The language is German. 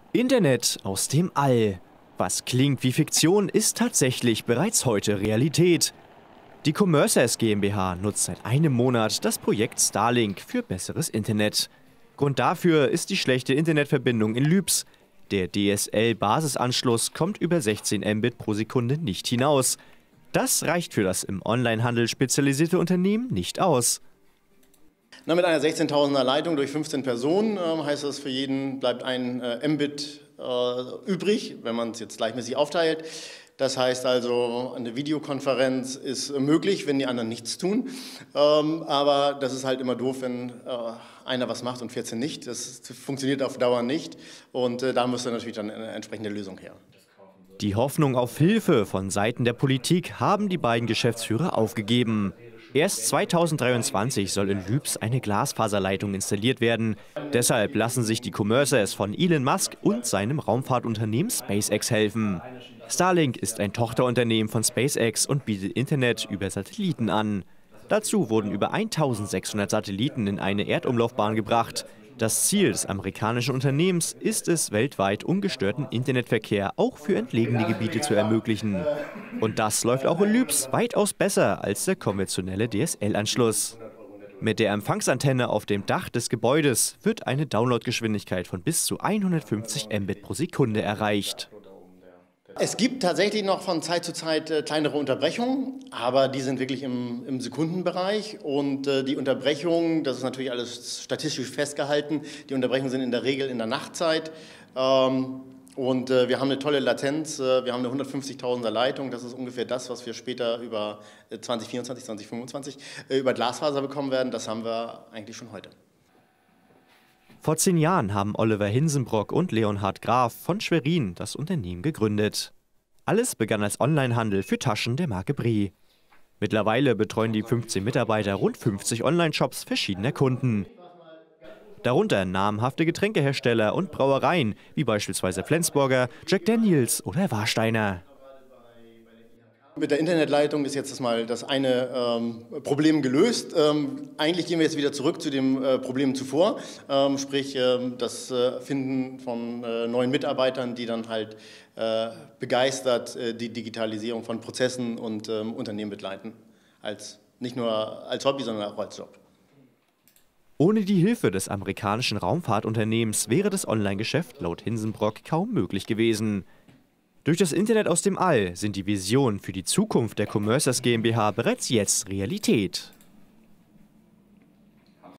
Internet aus dem All. Was klingt wie Fiktion, ist tatsächlich bereits heute Realität. Die Commerces GmbH nutzt seit einem Monat das Projekt Starlink für besseres Internet. Grund dafür ist die schlechte Internetverbindung in Lübs. Der DSL-Basisanschluss kommt über 16 Mbit pro Sekunde nicht hinaus. Das reicht für das im Onlinehandel spezialisierte Unternehmen nicht aus. Mit einer 16.000er Leitung durch 15 Personen heißt das, für jeden bleibt ein Mbit übrig, wenn man es jetzt gleichmäßig aufteilt. Das heißt also, eine Videokonferenz ist möglich, wenn die anderen nichts tun. Aber das ist halt immer doof, wenn einer was macht und 14 nicht. Das funktioniert auf Dauer nicht. Und da müsste natürlich dann eine entsprechende Lösung her. Die Hoffnung auf Hilfe von Seiten der Politik haben die beiden Geschäftsführer aufgegeben. Erst 2023 soll in Lübs eine Glasfaserleitung installiert werden. Deshalb lassen sich die Commerces von Elon Musk und seinem Raumfahrtunternehmen SpaceX helfen. Starlink ist ein Tochterunternehmen von SpaceX und bietet Internet über Satelliten an. Dazu wurden über 1600 Satelliten in eine Erdumlaufbahn gebracht. Das Ziel des amerikanischen Unternehmens ist es, weltweit ungestörten Internetverkehr auch für entlegene Gebiete zu ermöglichen. Und das läuft auch in Lübs weitaus besser als der konventionelle DSL-Anschluss. Mit der Empfangsantenne auf dem Dach des Gebäudes wird eine Downloadgeschwindigkeit von bis zu 150 Mbit pro Sekunde erreicht. Es gibt tatsächlich noch von Zeit zu Zeit kleinere Unterbrechungen, aber die sind wirklich im Sekundenbereich. Und die Unterbrechungen, das ist natürlich alles statistisch festgehalten, die Unterbrechungen sind in der Regel in der Nachtzeit. Und wir haben eine tolle Latenz, wir haben eine 150.000er Leitung, das ist ungefähr das, was wir später über 2024, 2025 über Glasfaser bekommen werden. Das haben wir eigentlich schon heute. Vor 10 Jahren haben Oliver Hinsenbrock und Leonhard Graf von Schwerin das Unternehmen gegründet. Alles begann als Onlinehandel für Taschen der Marke Brie. Mittlerweile betreuen die 15 Mitarbeiter rund 50 Online-Shops verschiedener Kunden. Darunter namhafte Getränkehersteller und Brauereien, wie beispielsweise Flensburger, Jack Daniels oder Warsteiner. Mit der Internetleitung ist jetzt mal das eine Problem gelöst. Eigentlich gehen wir jetzt wieder zurück zu dem Problem zuvor, sprich das Finden von neuen Mitarbeitern, die dann halt begeistert die Digitalisierung von Prozessen und Unternehmen begleiten. Nicht nur als Hobby, sondern auch als Job. Ohne die Hilfe des amerikanischen Raumfahrtunternehmens wäre das Online-Geschäft laut Hinsenbrock kaum möglich gewesen. Durch das Internet aus dem All sind die Visionen für die Zukunft der Commerces GmbH bereits jetzt Realität.